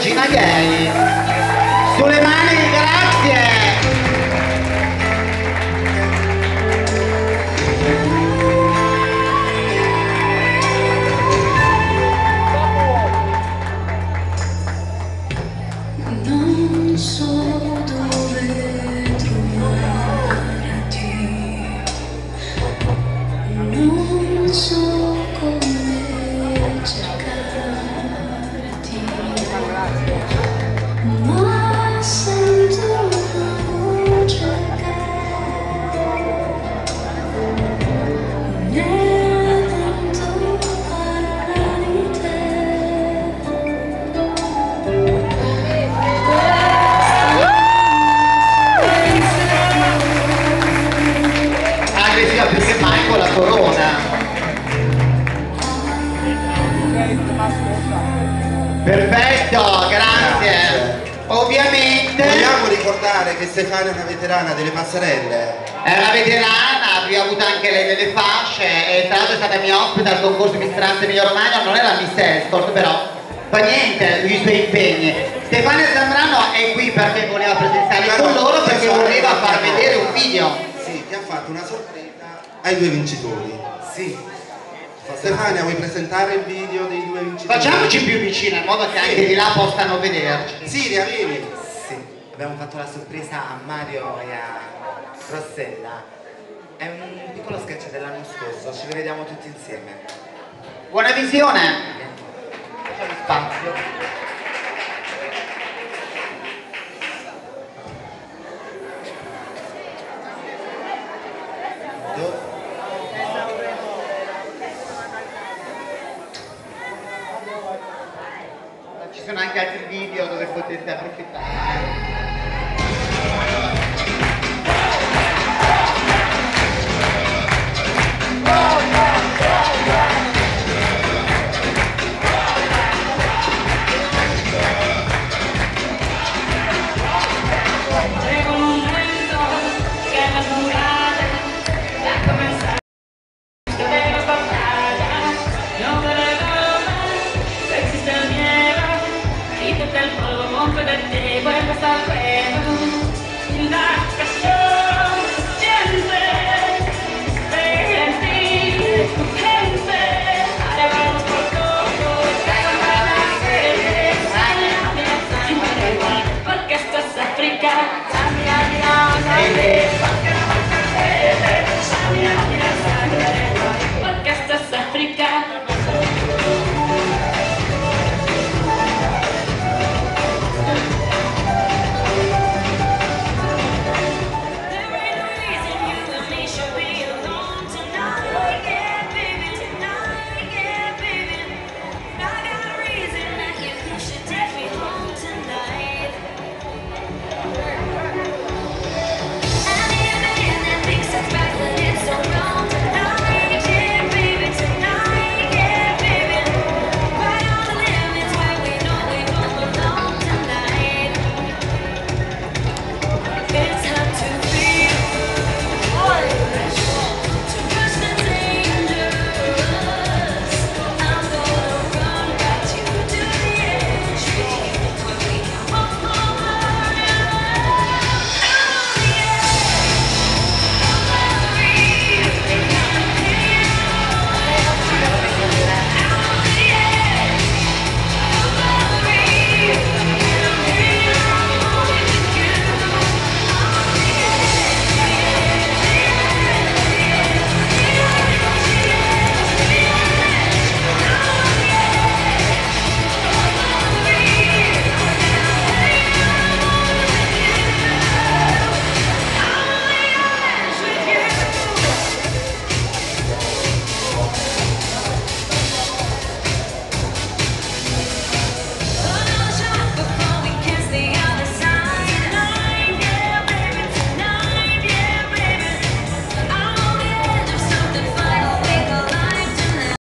regina gay. Sulle mani, grazie. Non so dove trovarti, non so come cercarti, ma sento una voce che nel vento parla di te. Aggressiva più che mai con la corona. Perfetto, grazie. Ovviamente Vogliamo ricordare che Stefania è una veterana delle passerelle. è una veterana, abbiamo avuto anche lei delle fasce e tra l'altro è stata mia ospite al concorso Miss Trans Emilia Romagna, non è la Miss Escort però fa niente i suoi impegni. Stefania Zambrano è qui perché voleva presenziare con loro, perché voleva far vedere un video. Sì, che ha fatto una sorpresa ai due vincitori. Sì. Stefania, vuoi presentare il video dei due vincitori? Facciamoci più vicino in modo che anche di là possano vederci. Sì, vieni. Sì, abbiamo fatto la sorpresa a Mario e a Rossella. È un piccolo sketch dell'anno scorso, ci rivediamo tutti insieme. Buona visione! Facciamo spazio. Ci sono anche altri video dove potete approfittare. Del polvo monte del te, vuoi passare